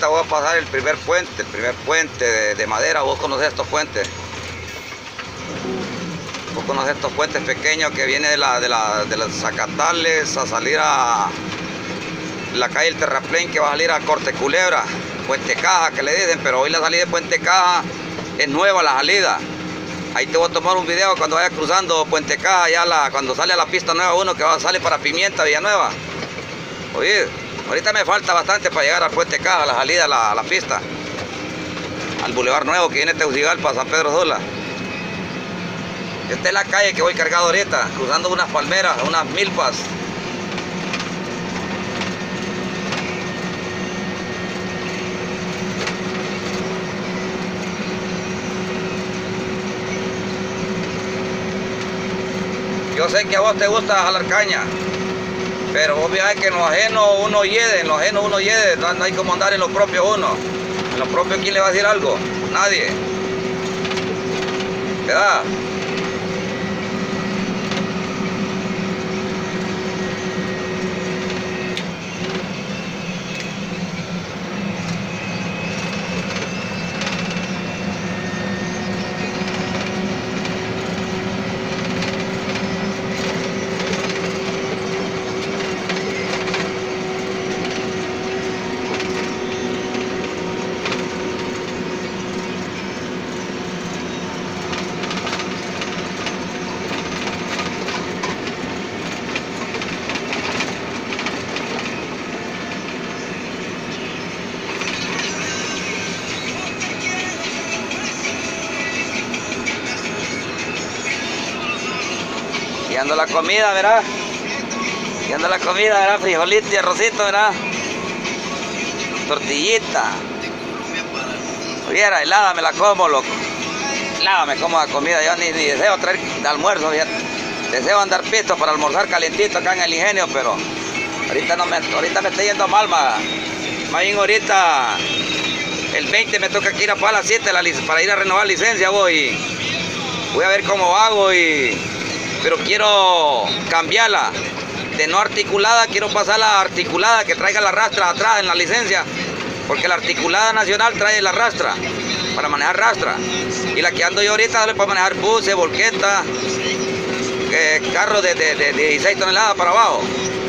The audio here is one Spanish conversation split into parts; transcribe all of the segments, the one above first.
ahorita voy a pasar el primer puente de madera. Vos conocés estos puentes. Vos conocés estos puentes pequeños que vienen de los Zacatales a salir a la calle del Terraplén, que va a salir a Corte Culebra, Puente Caja que le dicen, pero hoy la salida de Puente Caja es nueva la salida. Ahí te voy a tomar un video cuando vaya cruzando Puente Caja, ya cuando sale a la pista nueva uno que sale para Pimienta, Villanueva. Oye, ahorita me falta bastante para llegar al Puente Caja, la salida a la pista, al bulevar nuevo que viene Tegucigalpa, San Pedro Sula. Esta es la calle que voy cargado ahorita, cruzando unas palmeras, unas milpas. Yo sé que a vos te gusta jalar caña, pero obviamente que en lo ajeno uno hiede, no hay como andar en lo propio uno. En lo propio, ¿quién le va a decir algo? Nadie. ¿Verdad? Y ando la comida, ¿verdad? Y ando la comida, ¿verdad? Frijolito y arrocito, ¿verdad? Tortillita. Viera, helada me la como, loco. Helada me como la comida. Yo ni deseo traer de almuerzo, fíjate. Deseo andar pisto para almorzar calentito acá en el Ingenio, pero ahorita me está yendo mal, más bien ahorita el 20 me toca que ir a las 7 para ir a renovar licencia, voy a ver cómo hago, pero quiero cambiarla de no articulada, quiero pasarla a articulada, que traiga la rastra atrás en la licencia, porque la articulada nacional trae la rastra para manejar rastra, y la que ando yo ahorita sale para manejar buses, volquetas, carros de 16 toneladas para abajo.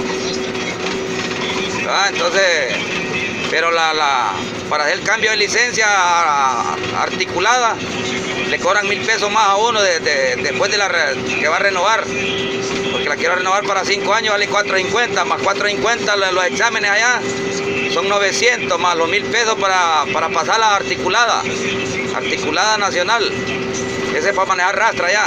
Entonces, pero para hacer el cambio de licencia articulada le cobran 1000 pesos más a uno después de que va a renovar, porque la quiero renovar para 5 años, vale 450, más 450 los exámenes allá son 900, más los 1000 pesos para pasar la articulada nacional. Ese es para manejar rastra allá.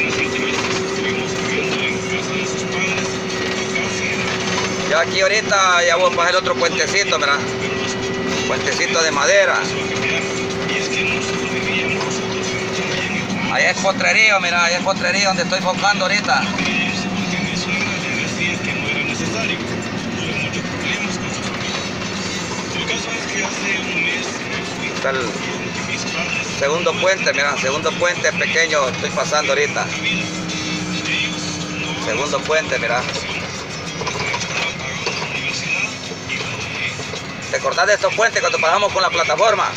Yo aquí ahorita ya voy a pasar el otro puentecito, ¿verdad? Puentecito de madera. Allá es Potrerío, mira, allá es Potrerío donde estoy enfocando ahorita. Está el segundo puente, mira, segundo puente pequeño estoy pasando ahorita. Segundo puente, mira. ¿Te acordás de estos puentes cuando pasamos con la plataforma?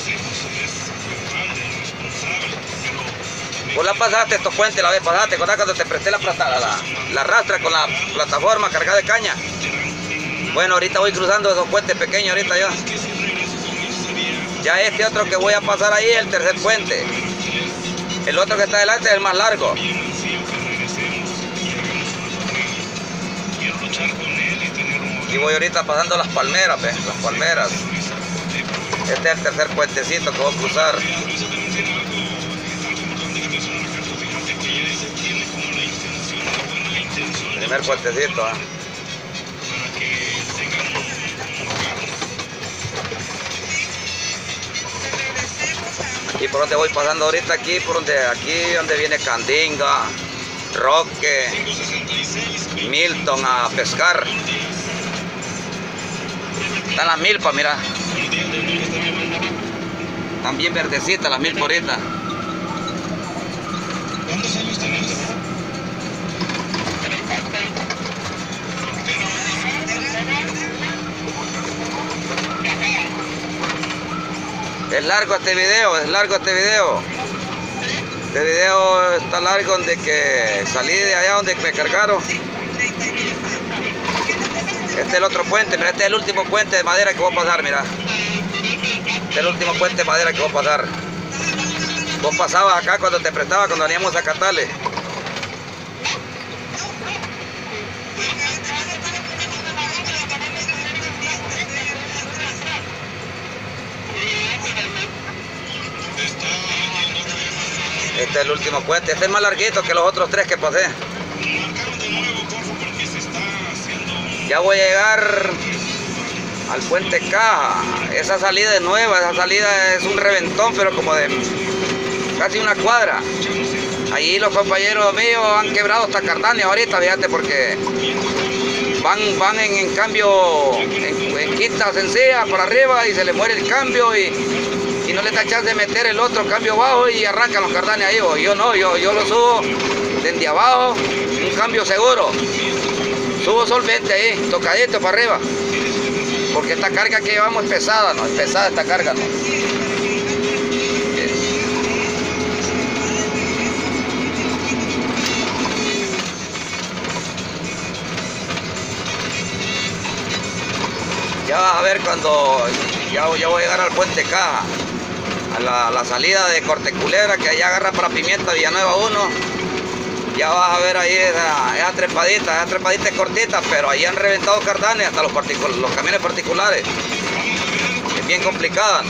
Vos la pasaste estos puentes la vez pasada, ¿te acordás cuando te presté la rastra con la plataforma cargada de caña? Bueno, ahorita voy cruzando esos puentes pequeños ahorita yo. Ya este otro que voy a pasar ahí es el tercer puente. El otro que está adelante es el más largo. Y voy ahorita pasando las palmeras, ¿ves? Las palmeras. Este es el tercer puentecito que voy a cruzar. Primer puentecito, ¿eh? Aquí por donde voy pasando ahorita, aquí donde viene Candinga, Roque, Milton a pescar. Están las milpas, mira. Están bien verdecitas las milpas ahorita. ¿Cuántos años tenés? Es largo este video, es largo este video. Este video está largo donde que salí de allá donde me cargaron. Este es el otro puente, mira, este es el último puente de madera que voy a pasar, mira. Este es el último puente de madera que voy a pasar. Vos pasabas acá cuando te prestaba, cuando veníamos a Catales. Este es el último puente, este es más larguito que los otros tres que pasé. Ya voy a llegar al puente Caja. Esa salida es nueva, esa salida es un reventón, pero como de casi una cuadra. Allí los compañeros míos han quebrado hasta Cardania ahorita, fíjate, porque van en cambio, en quinta sencilla por arriba y se les muere el cambio y no les da chance de meter el otro cambio abajo y arrancan los Cardania ahí. Yo no, yo lo subo desde abajo, un cambio seguro. Subo solvente ahí, tocadito para arriba. Porque esta carga que llevamos es pesada, ¿no? Es pesada esta carga, ¿no? Ya vas a ver cuando ya voy a llegar al puente Caja, a la salida de Corteculebra, que allá agarra para Pimienta, Villanueva 1. Ya vas a ver ahí esa trepadita es cortita, pero ahí han reventado Cardania hasta los camiones particulares. Es bien complicada.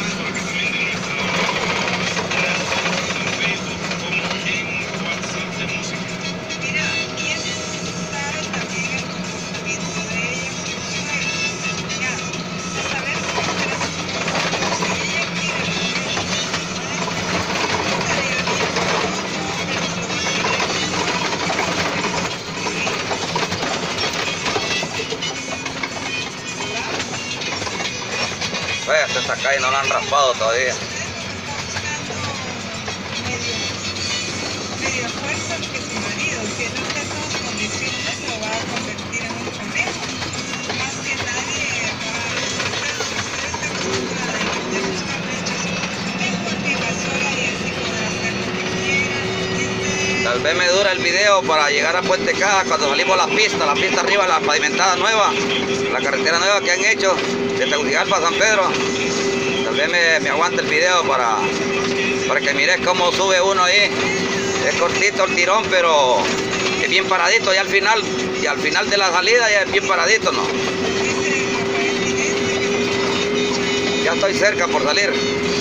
Esta calle no la han raspado todavía. Medio fuerza que su marido, que no está en todas condiciones, lo va a convertir en un conejo. Más que nadie va a respetar esta cultura de buscar lechos en porque la sola y así podrá hacer lo que quiera. Tal vez me dura el video para llegar a Puente Caja cuando salimos a la pista arriba, la pavimentada nueva, la carretera nueva que han hecho de Tegucigalpa a San Pedro. Tal vez me aguante el video para que mires cómo sube uno ahí. Es cortito el tirón, pero es bien paradito. Y al final de la salida ya es bien paradito, ¿no? Ya estoy cerca por salir.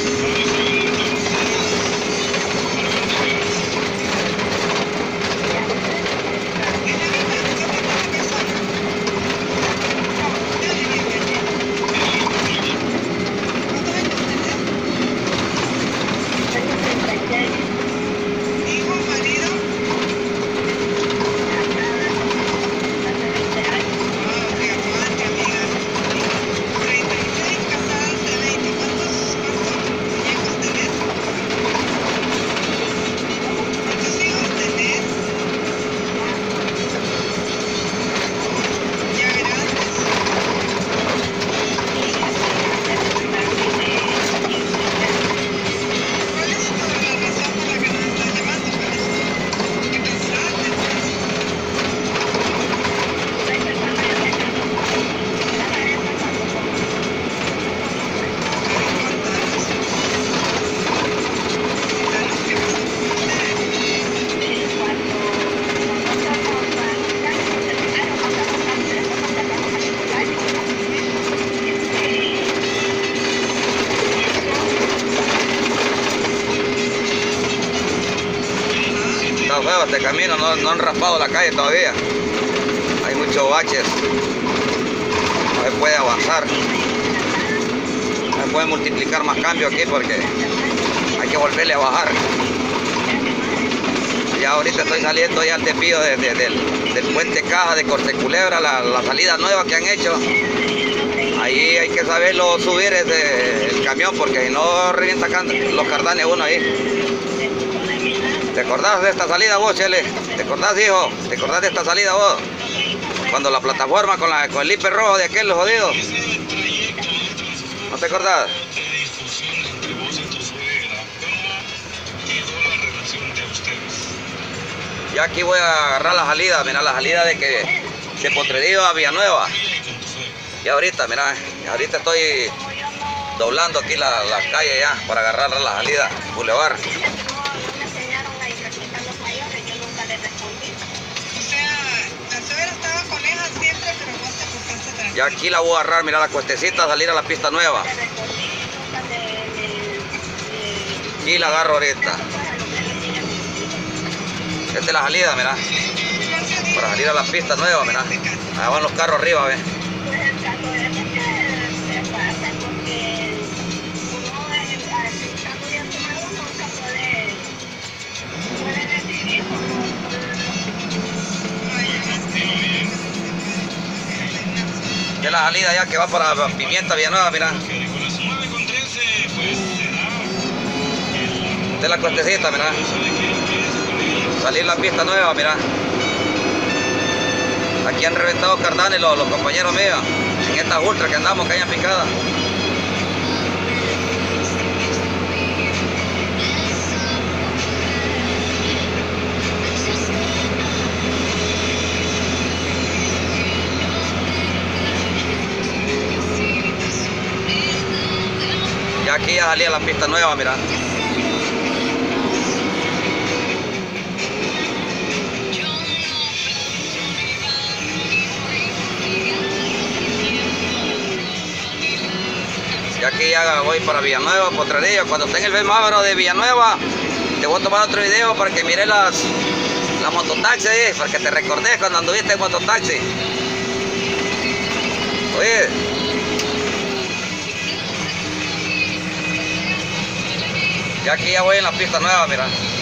Está feo este camino, no han raspado la calle todavía. Hay muchos baches. No se puede avanzar. No se puede multiplicar más cambios aquí porque hay que volverle a bajar. Ya ahorita estoy saliendo ya al desvío del puente Caja de Corteculebra, la salida nueva que han hecho. Ahí hay que saberlo subir el camión porque si no revienta los cardanes uno ahí. ¿Te acordás de esta salida vos, Chele? ¿Te acordás, hijo? ¿Te acordás de esta salida vos? Cuando la plataforma con el hiper rojo de aquel jodido. ¿No te acordás? de discusión entre vos y tu suegra. ¿Cómo quedó la relación de ustedes? Ya aquí voy a agarrar la salida, mira, la salida de Potrerillo a Villanueva. Y con tu suegra. Y ahorita, mira, ahorita estoy doblando aquí la calle ya para agarrar la salida, Boulevard. O sea, la suegra estaba con ella siempre, pero vos te portaste tranquilo. Ya aquí la voy a agarrar, mira, la cuestecita, salir a la pista nueva. Y la agarro ahorita. Esta es la salida, mira. Para salir a la pista nueva, mira. Allá van los carros arriba, ve. Esta es la salida ya que va para Pimienta Villanueva, mira. Con las 9:13, pues será Esta es la cuestecita, mira. Salir la pista nueva, mira. Aquí han reventado cardanes los compañeros míos. En estas ultras que andamos, caña picada. Ya aquí ya salía la pista nueva, mira. Y aquí ya voy para Villanueva, Potrerillo. Cuando esté en el semáforo de Villanueva, te voy a tomar otro video para que mires la mototaxi ahí, para que te recordes cuando anduviste en mototaxi. Oye. Y aquí ya voy en la pista nueva, mira.